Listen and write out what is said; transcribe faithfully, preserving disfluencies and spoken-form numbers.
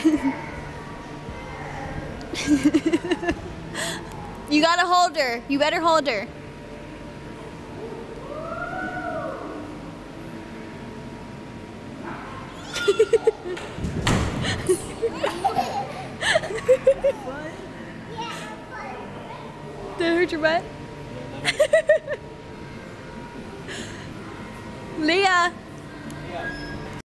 You gotta hold her. You better hold her. Did it hurt your butt?